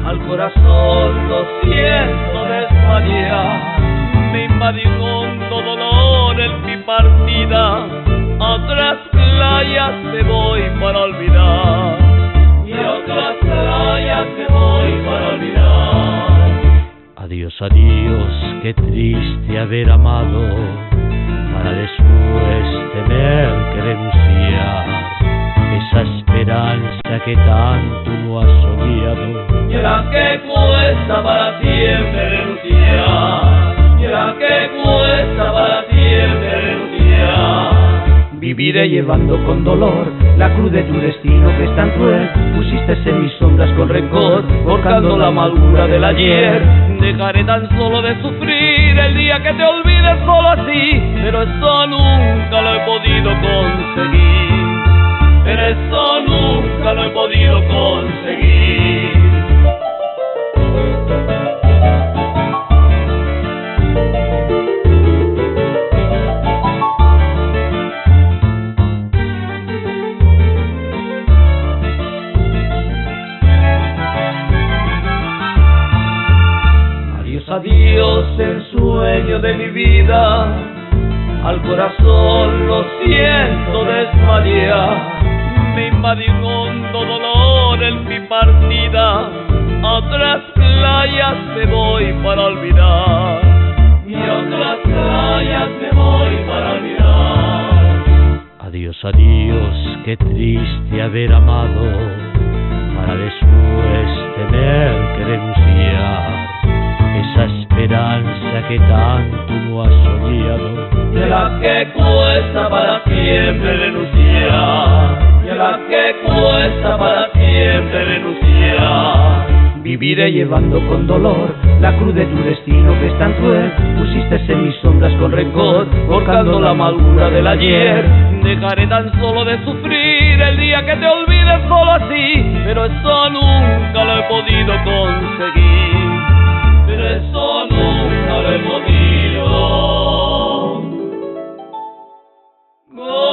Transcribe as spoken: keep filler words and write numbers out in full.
al corazón lo siento desmayar. Me invadió un hondo dolor en mi partida, a otras playas me voy para olvidar, y a otras playas me voy para olvidar. Adiós, adiós, qué triste haber amado, para después tener que renunciar. Esa esperanza que tanto no has soñado, y la que cuesta para siempre renunciar, y la que cuesta para siempre renunciar. Viviré llevando con dolor la cruz de tu destino que es tan cruel. Pusiste en mis sombras con rencor, forjando la amargura del ayer. Dejaré tan solo de sufrir el día que te olvides solo así, pero eso nunca lo he podido conseguir, pero eso nunca lo he podido conseguir. Adiós, el sueño de mi vida, al corazón lo siento desmayar. Me invadió un hondo dolor en mi partida, a otras playas me voy para olvidar, y a otras playas me voy para olvidar. Adiós, adiós, qué triste haber amado, para después tener que renunciar. Esa esperanza que tanto no has soñado, y a la que cuesta para siempre renunciar, y a la que cuesta para siempre renunciar. Viviré llevando con dolor la cruz de tu destino que es tan cruel. Pusiste en mis sombras con rencor, forjando la amargura del ayer. Dejaré tan solo de sufrir el día que te olvides solo así, pero eso nunca lo he podido conseguir, pero eso nunca lo he podido.